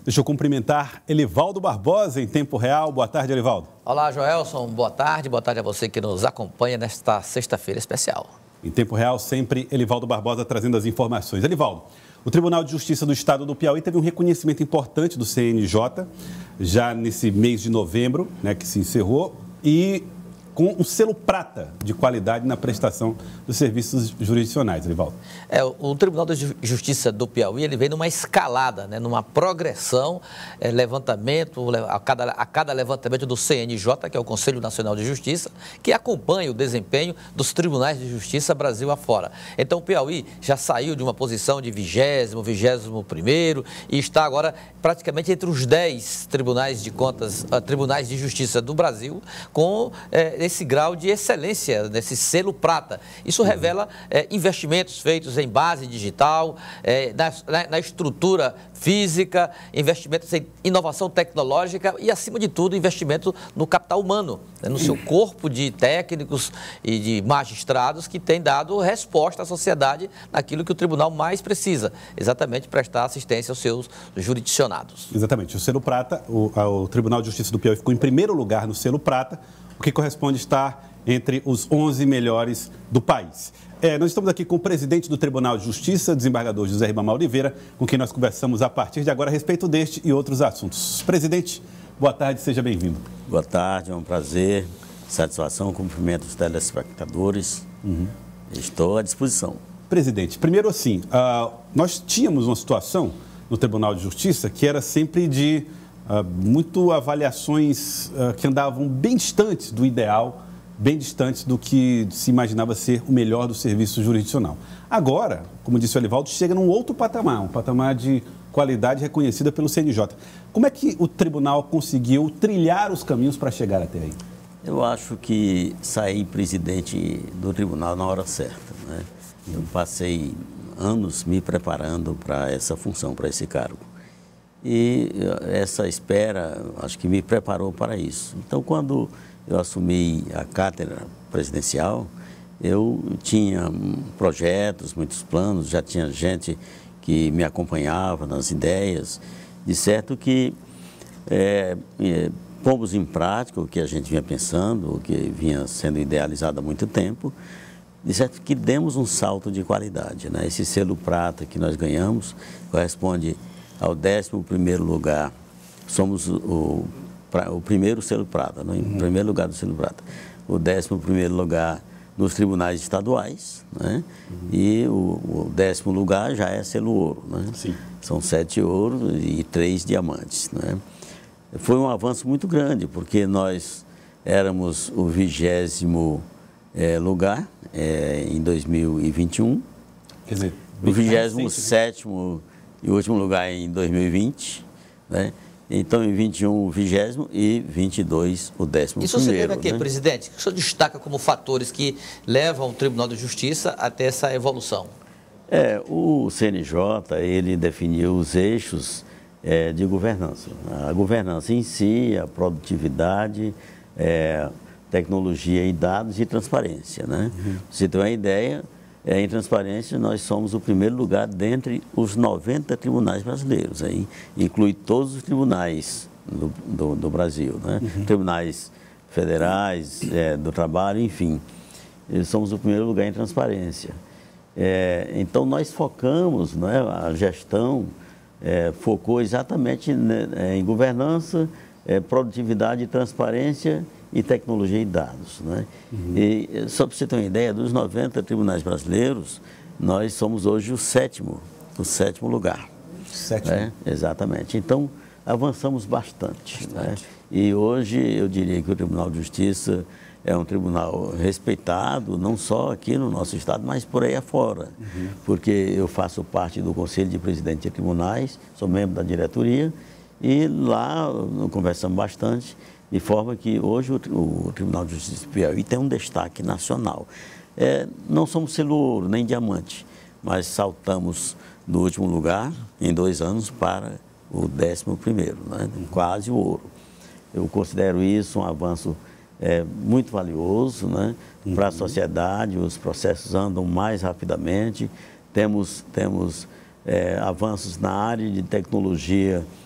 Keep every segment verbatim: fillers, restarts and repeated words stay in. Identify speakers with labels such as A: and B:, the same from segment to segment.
A: Deixa eu cumprimentar Elivaldo Barbosa em tempo real. Boa tarde, Elivaldo.
B: Olá, Joelson. Boa tarde. Boa tarde a você que nos acompanha nesta sexta-feira especial.
A: Em tempo real, sempre Elivaldo Barbosa trazendo as informações. Elivaldo, o Tribunal de Justiça do Estado do Piauí teve um reconhecimento importante do C N J, já nesse mês de novembro, né, que se encerrou, e com um selo prata de qualidade na prestação dos serviços jurisdicionais, Elivaldo.
B: É, o Tribunal de Justiça do Piauí, ele vem numa escalada, né, numa progressão, é, levantamento, a cada, a cada levantamento do C N J, que é o Conselho Nacional de Justiça, que acompanha o desempenho dos tribunais de justiça Brasil afora. Então, o Piauí já saiu de uma posição de vigésimo, vigésimo primeiro e está agora praticamente entre os dez tribunais de contas, uh, tribunais de justiça do Brasil, com é, esse grau de excelência, nesse selo prata. Isso uhum. revela é, investimentos feitos em base digital, é, na, na, na estrutura física, investimentos em inovação tecnológica e, acima de tudo, investimento no capital humano, né, no seu corpo de técnicos e de magistrados que tem dado resposta à sociedade naquilo que o tribunal mais precisa, exatamente prestar assistência aos seus jurisdicionados.
A: Exatamente. O selo prata, o, o Tribunal de Justiça do Piauí ficou em primeiro lugar no selo prata, o que corresponde a estar entre os onze melhores do país. É, nós estamos aqui com o presidente do Tribunal de Justiça, desembargador José Ribamar Oliveira, com quem nós conversamos a partir de agora a respeito deste e outros assuntos. Presidente, boa tarde, seja bem-vindo.
C: Boa tarde, é um prazer, satisfação, cumprimento os telespectadores. Uhum. Estou à disposição.
A: Presidente, primeiro assim, uh, nós tínhamos uma situação no Tribunal de Justiça que era sempre de Uh, muito avaliações uh, que andavam bem distantes do ideal, bem distantes do que se imaginava ser o melhor do serviço jurisdicional. Agora, como disse o Elivaldo, chega num outro patamar, um patamar de qualidade reconhecida pelo C N J. Como é que o tribunal conseguiu trilhar os caminhos para chegar até aí?
C: Eu acho que saí presidente do tribunal na hora certa, né? Eu passei anos me preparando para essa função, para esse cargo. E essa espera, acho que me preparou para isso. Então, quando eu assumi a cátedra presidencial, eu tinha projetos, muitos planos, já tinha gente que me acompanhava nas ideias. De certo que é, é, pomos em prática o que a gente vinha pensando, o que vinha sendo idealizado há muito tempo. De certo que demos um salto de qualidade, né? Esse selo prata que nós ganhamos corresponde ao décimo primeiro lugar, somos o, o, o primeiro selo prata, né? Em uhum. primeiro lugar do selo prata, o décimo primeiro lugar nos tribunais estaduais, né? Uhum. E o, o décimo lugar já é selo ouro, né? Sim. São sete ouros e três diamantes, né? Foi um avanço muito grande, porque nós éramos o vigésimo é, lugar é, em dois mil e vinte e um, quer dizer, o vigésimo sétimo e o último lugar em dois mil e vinte, né? Então, em vinte e um, o vigésimo e vinte e dois, o décimo primeiro.
B: Isso você deve aqui, né? Presidente, o senhor destaca como fatores que levam o Tribunal de Justiça até essa evolução?
C: É, o C N J, ele definiu os eixos é, de governança. A governança em si, a produtividade, é, tecnologia e dados e transparência, né? Uhum. Você tem uma ideia... É, em transparência, nós somos o primeiro lugar dentre os noventa tribunais brasileiros. Aí inclui todos os tribunais do, do, do Brasil, né? Uhum. Tribunais federais, é, do trabalho, enfim. Somos o primeiro lugar em transparência. É, então, nós focamos, né, a gestão é, focou exatamente, né, em governança, é, produtividade, transparência e tecnologia e dados, né? Uhum. E só para você ter uma ideia, dos noventa tribunais brasileiros, nós somos hoje o sétimo, o sétimo lugar.
A: Sétimo?
C: Né? Exatamente. Então, avançamos bastante. bastante. Né? E hoje eu diria que o Tribunal de Justiça é um tribunal respeitado, não só aqui no nosso estado, mas por aí afora. Uhum. Porque eu faço parte do Conselho de Presidente de Tribunais, sou membro da diretoria, e lá conversamos bastante, de forma que hoje o, o Tribunal de Justiça do Piauí tem um destaque nacional. É, não somos selo ouro nem diamante, mas saltamos do último lugar, em dois anos, para o décimo primeiro, né? Quase o ouro. Eu considero isso um avanço é, muito valioso, né? Uhum. Para a sociedade, os processos andam mais rapidamente, temos, temos é, avanços na área de tecnologia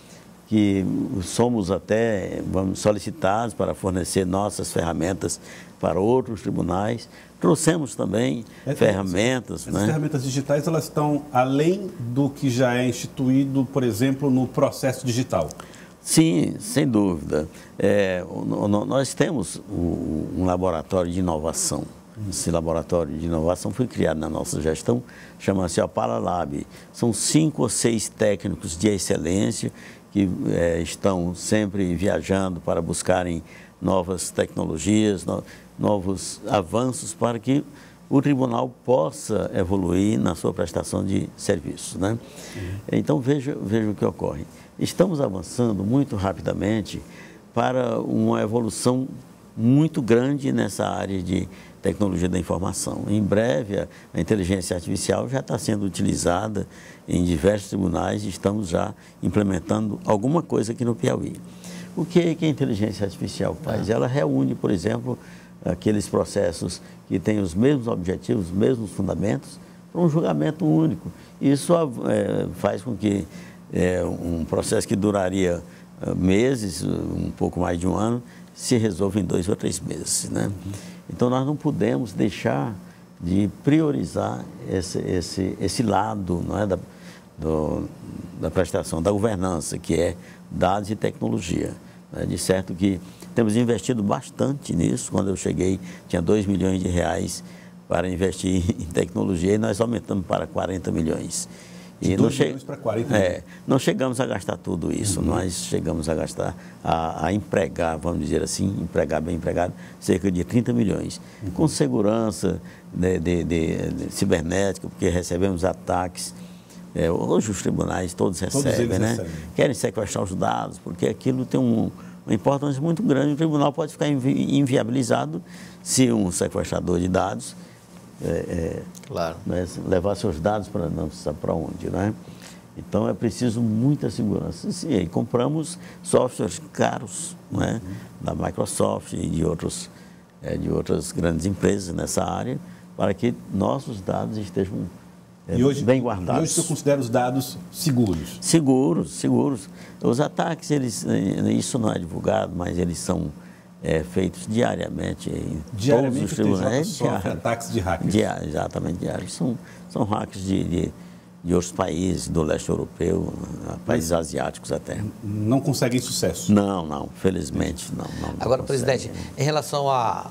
C: que somos até vamos, solicitados para fornecer nossas ferramentas para outros tribunais. Trouxemos também é, ferramentas.
A: Essas
C: né?
A: ferramentas digitais, elas estão além do que já é instituído, por exemplo, no processo digital?
C: Sim, sem dúvida. É, nós temos um laboratório de inovação. Esse laboratório de inovação foi criado na nossa gestão, chama-se Opala Lab. São cinco ou seis técnicos de excelência que é, estão sempre viajando para buscarem novas tecnologias, no, novos avanços para que o tribunal possa evoluir na sua prestação de serviços. Né? Uhum. Então, veja, veja o que ocorre. Estamos avançando muito rapidamente para uma evolução muito grande nessa área de tecnologia da informação. Em breve, a inteligência artificial já está sendo utilizada em diversos tribunais e estamos já implementando alguma coisa aqui no Piauí. O que, que a inteligência artificial faz? Ela reúne, por exemplo, aqueles processos que têm os mesmos objetivos, os mesmos fundamentos, para um julgamento único. Isso é, faz com que é, um processo que duraria meses, um pouco mais de um ano, se resolva em dois ou três meses. Né? Uhum. Então, nós não podemos deixar de priorizar esse, esse, esse lado não é, da, do, da prestação, da governança, que é dados e tecnologia. Né? De certo que temos investido bastante nisso. Quando eu cheguei, tinha dois milhões de reais para investir em tecnologia e nós aumentamos para quarenta milhões.
A: De dois milhões para quarenta milhões.
C: É, não chegamos a gastar tudo isso, uhum. Nós chegamos a gastar, a, a empregar, vamos dizer assim, empregar bem empregado, cerca de trinta milhões. Uhum. Com segurança de, de, de, de cibernética, porque recebemos ataques. É, hoje os tribunais todos recebem, todos né? Recebem. Querem sequestrar os dados, porque aquilo tem um, uma importância muito grande. O tribunal pode ficar invi inviabilizado se um sequestrador de dados É, é, claro. Né, levar seus dados para não sabe para onde, né? Então é preciso muita segurança. E aí compramos softwares caros, né, uhum. da Microsoft e de, outros, é, de outras grandes empresas nessa área, para que nossos dados estejam é, e hoje, bem guardados.
A: E hoje você considera os dados seguros?
C: Seguros, seguros. Os ataques, eles, isso não é divulgado, mas eles são É, feitos diariamente em
A: diariamente
C: todos os tribunais.
A: Sofre ataques de hackers.
C: Diário, exatamente, diários. São, são hackers de, de, de outros países, do leste europeu, países Mas asiáticos até.
A: Não conseguem sucesso?
C: Não, não, felizmente não. não, não
B: Agora, presidente, em relação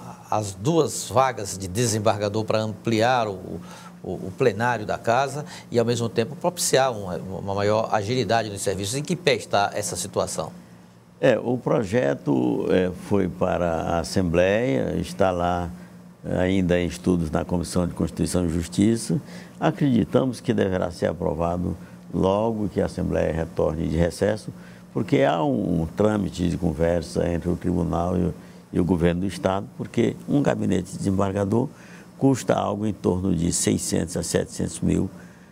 B: às duas vagas de desembargador para ampliar o, o, o plenário da casa e, ao mesmo tempo, propiciar uma, uma maior agilidade nos serviços, em que pé está essa situação?
C: É, o projeto é, foi para a Assembleia, está lá ainda em estudos na Comissão de Constituição e Justiça. Acreditamos que deverá ser aprovado logo que a Assembleia retorne de recesso, porque há um, um trâmite de conversa entre o Tribunal e o, e o Governo do Estado, porque um gabinete de desembargador custa algo em torno de seiscentos a setecentos mil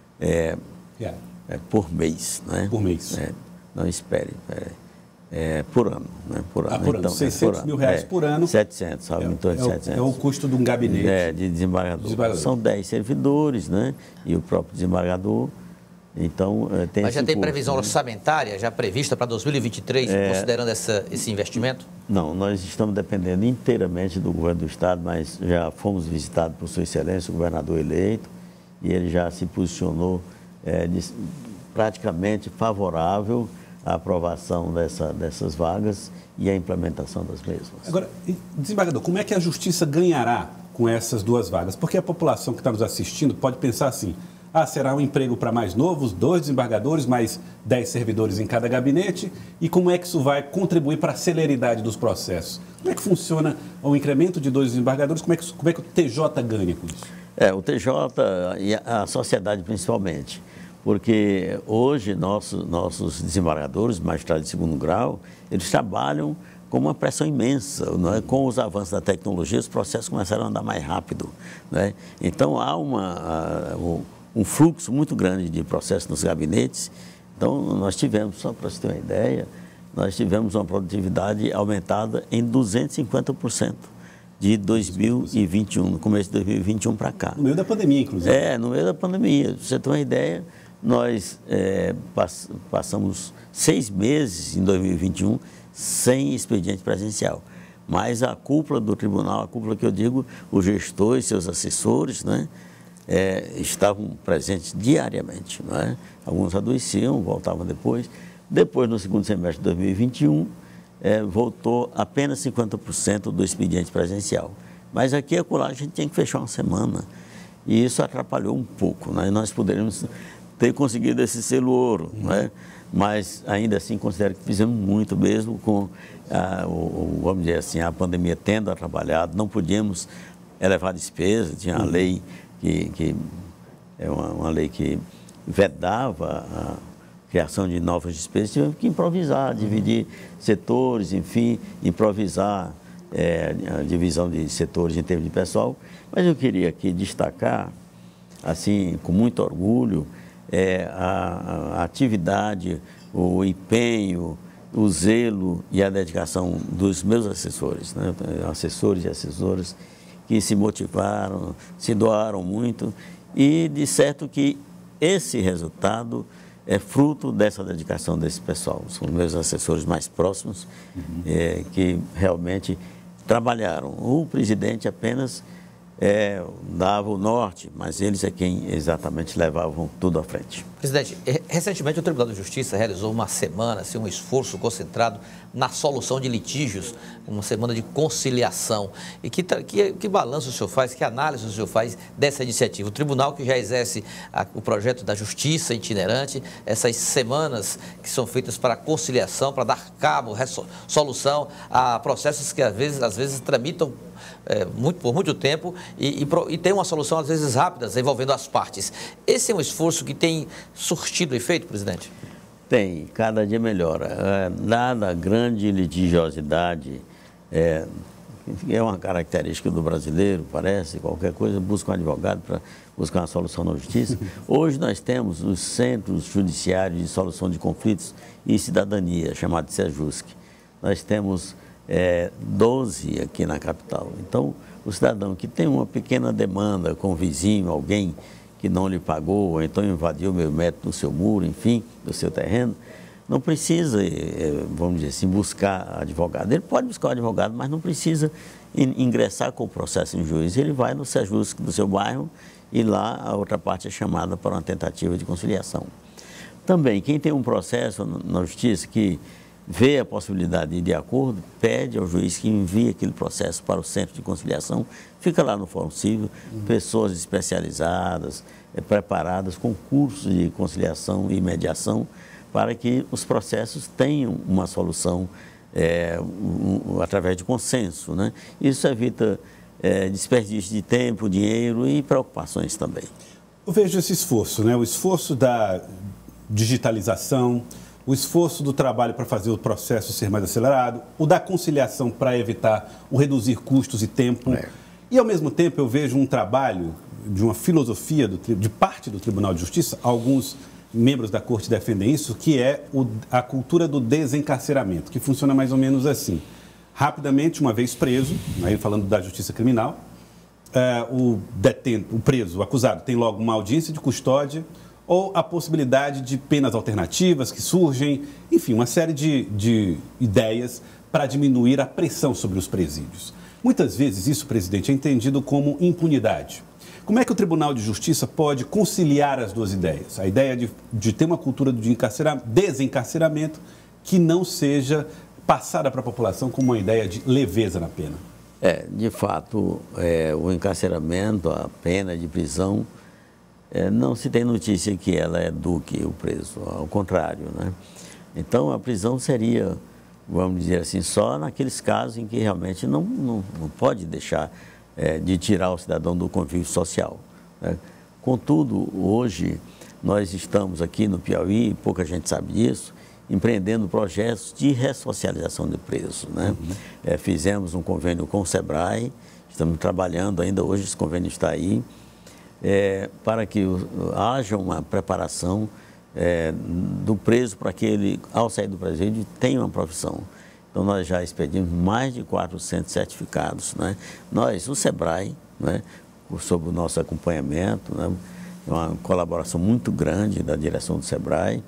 C: é, yeah. é, por mês. Né?
A: Por mês.
C: É, não espere, espere. É, por ano, né? Por ano.
A: Ah, por ano.
C: Então,
A: seiscentos mil reais
C: é,
A: por ano.
C: setecentos, algo
A: é,
C: em torno de
A: é
C: setecentos.
A: É o custo de um gabinete.
C: É, de desembargador. desembargador. São dez servidores, né? E o próprio desembargador. Então, tem
B: Mas já tem
C: custo,
B: previsão
C: né?
B: orçamentária já prevista para dois mil e vinte e três, é, considerando essa, esse investimento?
C: Não, nós estamos dependendo inteiramente do governo do Estado, mas já fomos visitados por Sua Excelência, o governador eleito, e ele já se posicionou é, de, praticamente favorável a aprovação dessa, dessas vagas e a implementação das mesmas.
A: Agora, desembargador, como é que a Justiça ganhará com essas duas vagas? Porque a população que está nos assistindo pode pensar assim, ah, será um emprego para mais novos, dois desembargadores, mais dez servidores em cada gabinete, e como é que isso vai contribuir para a celeridade dos processos? Como é que funciona o incremento de dois desembargadores, como é que, como é que o T J ganha com isso?
C: É, o T J e a sociedade principalmente. Porque hoje nossos, nossos desembargadores, magistrados de segundo grau, eles trabalham com uma pressão imensa. Não é? Com os avanços da tecnologia, os processos começaram a andar mais rápido. Não é? Então, há uma, uh, um fluxo muito grande de processos nos gabinetes. Então, nós tivemos, só para você ter uma ideia, nós tivemos uma produtividade aumentada em duzentos e cinquenta por cento. De dois mil e vinte e um, no começo de dois mil e vinte e um para cá.
A: No meio da pandemia, inclusive.
C: É, no meio da pandemia. Pra você ter uma ideia, nós é, pass passamos seis meses em dois mil e vinte e um sem expediente presencial. Mas a cúpula do tribunal, a cúpula que eu digo, o gestor e seus assessores, né, é, estavam presentes diariamente. Né? Alguns adoeciam, voltavam depois. Depois, no segundo semestre de dois mil e vinte e um, é, voltou apenas cinquenta por cento do expediente presencial. Mas aqui e acolá a gente tinha que fechar uma semana. E isso atrapalhou um pouco. Né? Nós poderíamos ter conseguido esse selo ouro, uhum. né? Mas ainda assim considero que fizemos muito mesmo com, a, o, vamos dizer assim, a pandemia tendo atrapalhado, não podíamos elevar despesa, tinha a uhum. lei que, que é uma, uma lei que vedava a criação de novas despesas, tivemos que improvisar, uhum. dividir setores, enfim, improvisar é, a divisão de setores em termos de pessoal. Mas eu queria aqui destacar, assim, com muito orgulho, É, a, a atividade, o empenho, o zelo e a dedicação dos meus assessores, né? Assessores e assessoras que se motivaram, se doaram muito e de certo que esse resultado é fruto dessa dedicação desse pessoal. São meus assessores mais próximos, uhum. é, que realmente trabalharam. O presidente apenas É, dava o norte, mas eles é quem exatamente levavam tudo à frente.
B: Presidente, recentemente o Tribunal de Justiça realizou uma semana, assim, um esforço concentrado na solução de litígios, uma semana de conciliação. E que, que, que balanço o senhor faz, que análise o senhor faz dessa iniciativa? O tribunal que já exerce a, o projeto da justiça itinerante, essas semanas que são feitas para conciliação, para dar cabo, solução a processos que às vezes, às vezes tramitam É, muito, por muito tempo e, e, e tem uma solução às vezes rápida, envolvendo as partes. Esse é um esforço que tem surtido efeito, presidente?
C: Tem, cada dia melhora. É, dada a grande litigiosidade, é, é uma característica do brasileiro, parece, qualquer coisa, busca um advogado para buscar uma solução na justiça. Hoje nós temos os centros judiciários de solução de conflitos e cidadania, chamado SEJUSC. Nós temos É, doze aqui na capital. Então, o cidadão que tem uma pequena demanda com o vizinho, alguém que não lhe pagou, ou então invadiu o meio metro do seu muro, enfim, do seu terreno, não precisa, é, vamos dizer assim, buscar advogado. Ele pode buscar o advogado, mas não precisa in, ingressar com o processo em juiz. Ele vai no SEJUSC do seu bairro e lá a outra parte é chamada para uma tentativa de conciliação. Também, quem tem um processo na justiça que vê a possibilidade de ir de acordo, pede ao juiz que envie aquele processo para o centro de conciliação, fica lá no Fórum Civil, uhum. pessoas especializadas, é, preparadas com cursos de conciliação e mediação, para que os processos tenham uma solução é, um, um, através de consenso, né? Isso evita é, desperdício de tempo, dinheiro e preocupações também.
A: Eu vejo esse esforço, né? O esforço da digitalização, o esforço do trabalho para fazer o processo ser mais acelerado, o da conciliação para evitar o reduzir custos e tempo. É. E, ao mesmo tempo, eu vejo um trabalho de uma filosofia do, de parte do Tribunal de Justiça, alguns membros da Corte defendem isso, que é o, a cultura do desencarceramento, que funciona mais ou menos assim. Rapidamente, uma vez preso, aí falando da justiça criminal, é, o detento, o preso, o acusado, tem logo uma audiência de custódia, ou a possibilidade de penas alternativas que surgem, enfim, uma série de, de ideias para diminuir a pressão sobre os presídios. Muitas vezes isso, presidente, é entendido como impunidade. Como é que o Tribunal de Justiça pode conciliar as duas ideias? A ideia de, de ter uma cultura de desencarceramento que não seja passada para a população como uma ideia de leveza na pena.
C: É, de fato, é, o encarceramento, a pena de prisão, É, não se tem notícia que ela é do que o preso, ao contrário, né? Então, a prisão seria, vamos dizer assim, só naqueles casos em que realmente não, não, não pode deixar é, de tirar o cidadão do convívio social, né? Contudo, hoje, nós estamos aqui no Piauí, pouca gente sabe disso, empreendendo projetos de ressocialização de presos, né? Uhum. É, fizemos um convênio com o SEBRAE, estamos trabalhando ainda hoje, esse convênio está aí, É, para que haja uma preparação é, do preso para que ele, ao sair do presídio, tenha uma profissão. Então, nós já expedimos mais de quatrocentos certificados, né? Nós, o SEBRAE, né, sob o nosso acompanhamento, né, uma colaboração muito grande da direção do SEBRAE,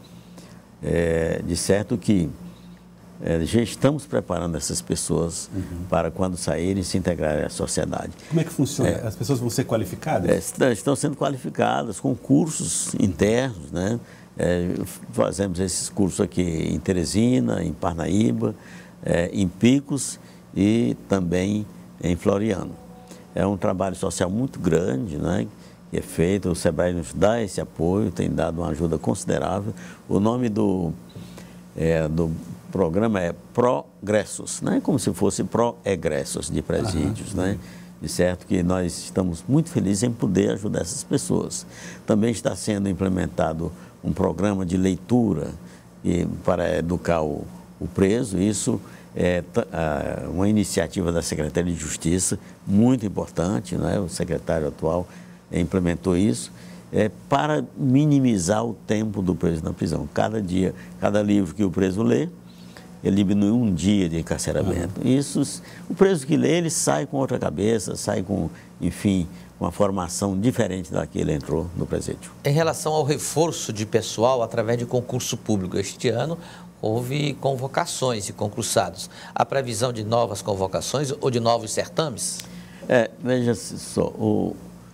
C: é, de certo que é, já estamos preparando essas pessoas uhum. para quando saírem se integrarem à sociedade.
A: Como é que funciona? É, As pessoas vão ser qualificadas?
C: É, estão sendo qualificadas com cursos internos, né? É, fazemos esses cursos aqui em Teresina, em Parnaíba, é, em Picos e também em Floriano. É um trabalho social muito grande, né, que é feito, o SEBRAE nos dá esse apoio, tem dado uma ajuda considerável. O nome do, é, do programa é Progressos, né, como se fosse Pro-Egressos de presídios, uhum. né, de certo que nós estamos muito felizes em poder ajudar essas pessoas. Também está sendo implementado um programa de leitura e, para educar o, o preso, isso é uma iniciativa da Secretaria de Justiça, muito importante, né? O secretário atual implementou isso, é, para minimizar o tempo do preso na prisão. Cada dia, cada livro que o preso lê, ele diminui um dia de encarceramento. Uhum. Isso, o preso que lê, ele sai com outra cabeça, sai com, enfim, uma formação diferente da que ele entrou no presídio.
B: Em relação ao reforço de pessoal através de concurso público, este ano houve convocações de concursados. Há previsão de novas convocações ou de novos certames?
C: É, veja só, o,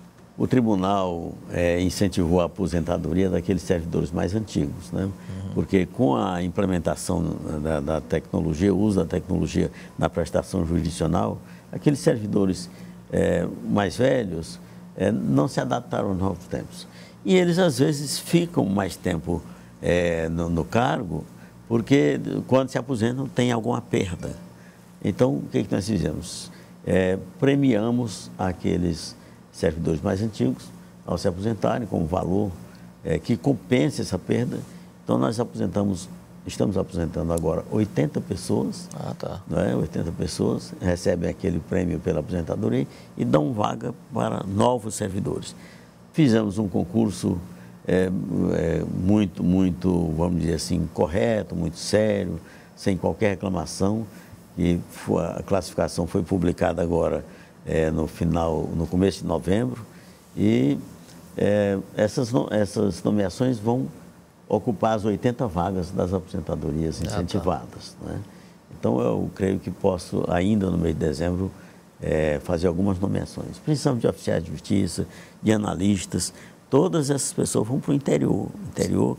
C: o tribunal é, incentivou a aposentadoria daqueles servidores mais antigos, né? Uhum. Porque com a implementação da, da tecnologia, o uso da tecnologia na prestação jurisdicional, aqueles servidores é, mais velhos é, não se adaptaram aos novos tempos. E eles, às vezes, ficam mais tempo é, no, no cargo, porque quando se aposentam tem alguma perda. Então, o que, que nós fizemos? É, premiamos aqueles servidores mais antigos ao se aposentarem com um valor é, que compense essa perda. Então, nós aposentamos, estamos aposentando agora oitenta pessoas,
B: ah, tá.
C: não é? oitenta pessoas recebem aquele prêmio pela aposentadoria e dão vaga para novos servidores. Fizemos um concurso É, é, muito, muito, vamos dizer assim, correto, muito sério, sem qualquer reclamação. E foi, a classificação foi publicada agora é, no final, no começo de novembro. E é, essas, essas nomeações vão ocupar as oitenta vagas das aposentadorias incentivadas. Ah, tá. Né? Então, eu creio que posso, ainda no mês de dezembro, é, fazer algumas nomeações. Precisamos de oficiais de justiça, de analistas. Todas essas pessoas vão para o interior. O interior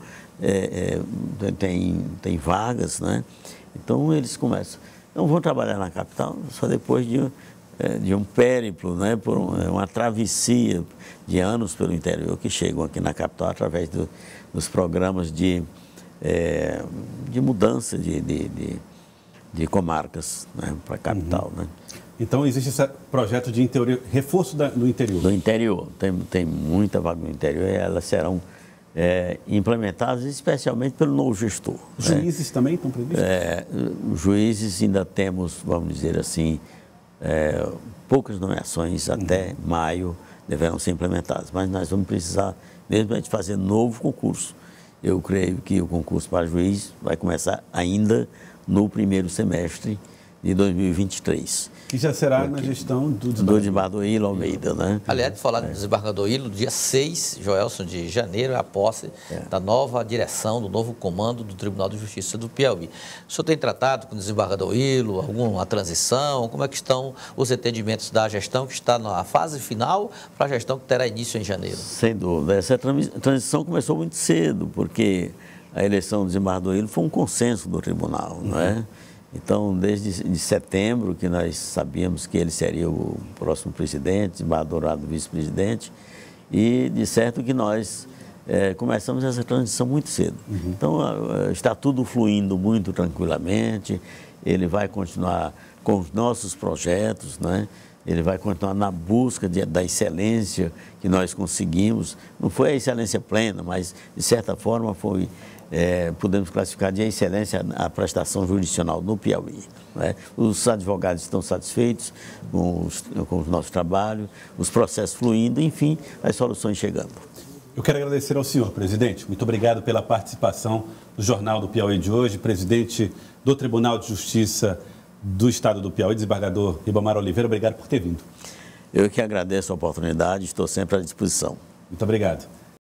C: é, é, tem, tem vagas, né? Então, eles começam. Não vão trabalhar na capital só depois de, é, de um périplo, né? Por um, uma travessia de anos pelo interior, que chegam aqui na capital através do, dos programas de, é, de mudança de, de, de, de comarcas, né? Para a capital, uhum. né?
A: Então, existe esse projeto de interior, reforço da, do interior?
C: Do interior. Tem, tem muita vaga no interior e elas serão é, implementadas especialmente pelo novo gestor.
A: Juízes, né? Também estão previstos?
C: É, juízes ainda temos, vamos dizer assim, é, poucas nomeações, uhum. até maio deverão ser implementadas. Mas nós vamos precisar mesmo de fazer novo concurso. Eu creio que o concurso para juiz vai começar ainda no primeiro semestre de dois mil e vinte e três.
A: Que já será Porque, na gestão do
C: desembargador, do desembargador Hilo Almeida, né?
B: Aliás, de falar é. do desembargador Hilo, dia seis, Joelson, de janeiro, é a posse é. da nova direção, do novo comando do Tribunal de Justiça do Piauí. O senhor tem tratado com o desembargador Hilo, alguma transição? Como é que estão os entendimentos da gestão que está na fase final para a gestão que terá início em janeiro?
C: Sem dúvida. Essa transição começou muito cedo, porque a eleição do desembargador Hilo foi um consenso do tribunal, uhum. não é? Então, desde de setembro, que nós sabíamos que ele seria o próximo presidente, desembargador do vice-presidente, e de certo que nós é, começamos essa transição muito cedo. Uhum. Então, a, a, está tudo fluindo muito tranquilamente, ele vai continuar com os nossos projetos, né? Ele vai continuar na busca de, da excelência que nós conseguimos. Não foi a excelência plena, mas, de certa forma, foi... É, podemos classificar de excelência a prestação jurisdicional no Piauí. Né? Os advogados estão satisfeitos com, os, com o nosso trabalho, os processos fluindo, enfim, as soluções chegando.
A: Eu quero agradecer ao senhor, presidente. Muito obrigado pela participação no Jornal do Piauí de hoje. Presidente do Tribunal de Justiça do Estado do Piauí, desembargador Ribamar Oliveira, obrigado por ter vindo.
C: Eu que agradeço a oportunidade, estou sempre à disposição.
A: Muito obrigado.